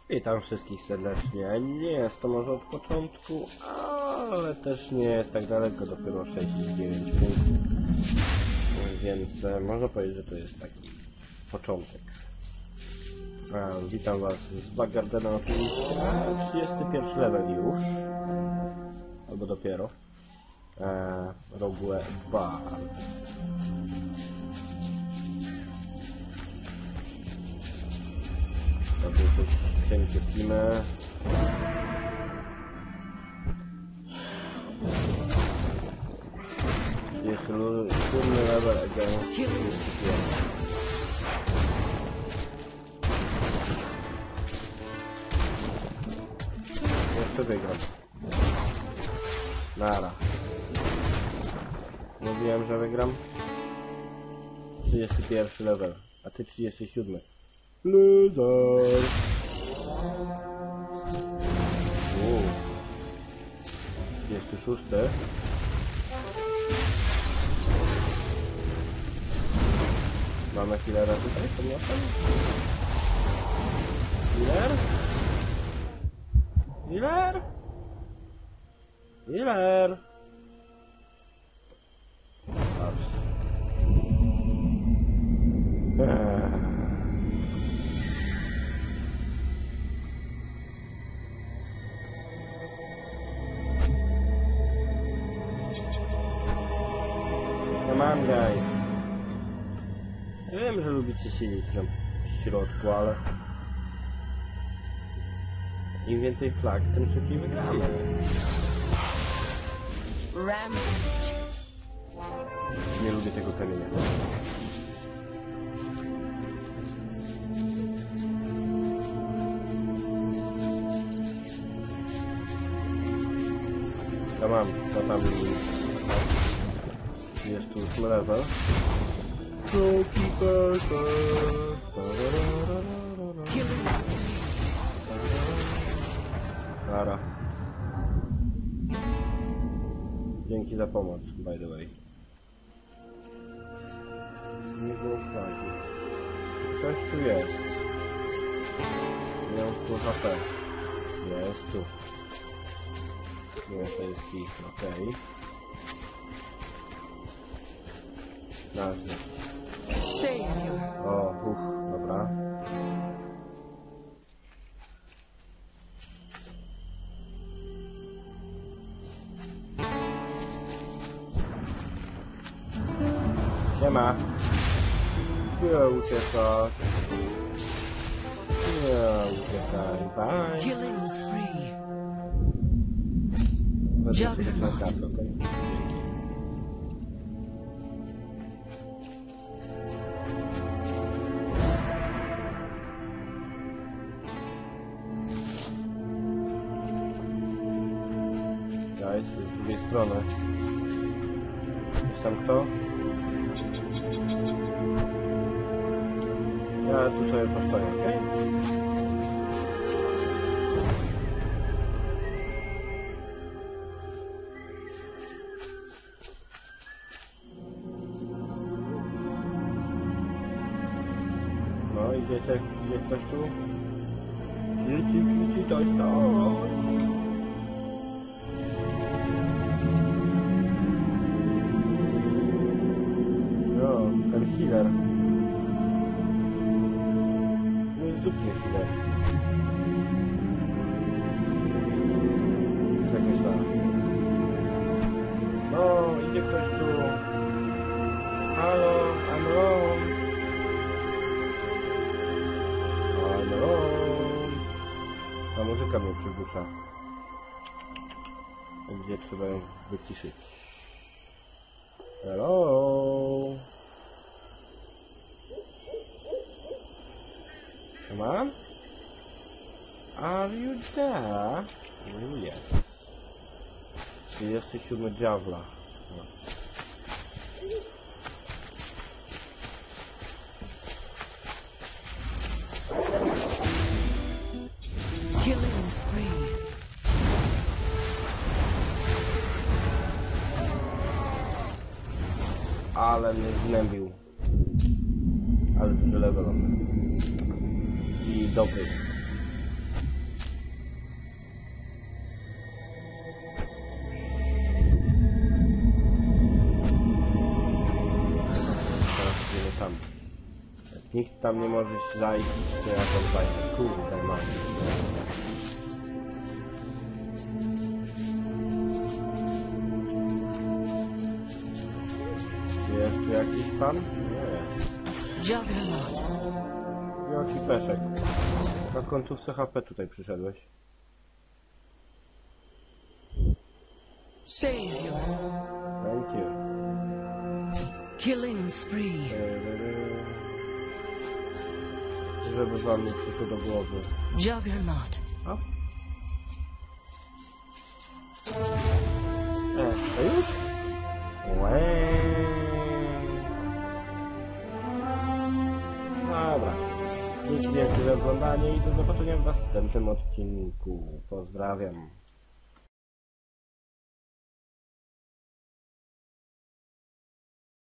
Witam wszystkich serdecznie. Nie jest to może od początku, ale też nie jest tak daleko, dopiero 6-9 punktów. Więc można powiedzieć, że to jest taki początek. Witam Was z Backgardena oczywiście. 31 level już. Albo dopiero. Rogue Bar. Dobrze, coś przeńczymy. Jeszcze trudny level against. Jeszcze wygram. Nara. Mówiłem, że wygram. 31 level, a ty 37. Loser. 36. Mamy healera tutaj, podniosłem? Healer? Healer? Healer? Come on, guys. Ja wiem, że lubicie siedzieć tam w środku, ale im więcej flag, tym szybciej wygramy. Nie lubię tego kamienia. To mam, to tam jest tu 8 level. Ara. Dzięki za pomoc, by the way. Nie było flagi. Coś tu jest. Miał tu HP. Jest tu. Nie, to jest ich, okej. Nazwy. O, dobra. Siema. Nie uciekać. Nie uciekaj. Bye. Killing spree. Juggernaut. Guys, z drugiej strony. Jest tam kto? Ja tu sobie postoję, okej? No, idzie ktoś tu? Klici, ktoś. No, ten healer. No jest dupny healer. Tak myślę. No, idzie ktoś tu. Halo, I'm alone. I'm alone. Ta muzyka mnie przygłusza. Gdzie trzeba ją wyciszyć. Hello. Come on. Are you there? Yes. 37 Diabla. No. Killing spree. Ale mnie zgnębił. Ale duży level. I dobry. tam. Jak nikt tam nie może zajść, to ja tam zajdę. Kurde, mam. Jest tu jakiś pan? Nie. Juggernaut. Jaki peszek. Na końcówce HP tutaj przyszedłeś. Savior. Thank you. Killing spree. Żeby wam nie przyszło do głowy. Juggernaut. A? To już? Dobra. Dzięki wielkie za oglądanie i do zobaczenia w następnym odcinku. Pozdrawiam.